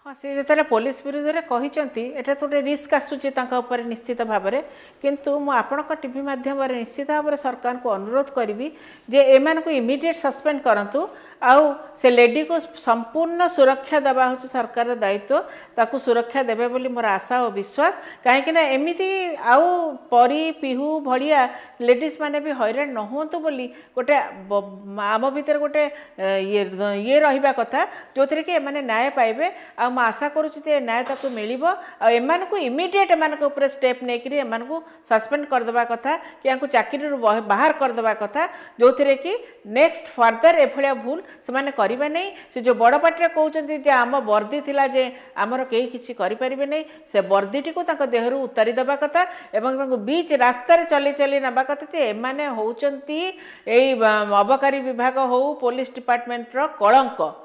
हाँ सी जो पुलिस विरुद्ध में कहते एटा तो गोटे रिस्क आसूची निश्चित भाव में किंतु मु आपण टीवी माध्यम निश्चित भाव में सरकार को अनुरोध करी जे एमान को इमिडिएट सस्पेंड करंतु आउ से लेडी को संपूर्ण सुरक्षा देवा हूँ सरकार दायित्व ताकू सुरक्षा देवे बोली मोर आशा और विश्वास कहीं एमती आउ परी पिहू भड़िया लेडीज माने भी हैरान न हूँ बोली गोटे आम भीतर गोटे ये रहा कथा जो थी कि एमाने न्याय पाइबे आ आशा करुचे न्याय ताकू मिल एमान को इमिडिएट एमान ऊपर स्टेप नहीं एमान को सस्पेंड करदे कथा कि चाकरी बाहर करदे कथा जो थी कि नेक्स्ट फर्दर एभलिया भूल से माने करिबा नहीं से जो बड़ पार्टी कहउचंती जे आम वर्दी थिला जे आमर केही किछि करि परिबे नहीं से वर्दीटी को ताको देहरु उतारी दबा कथा एवं ताको बीच रास्ता रे चली चली नबा कथा जे एमाने होउचंती एई अबकारी विभाग हो पुलिस डिपार्टमेंट रो कलंक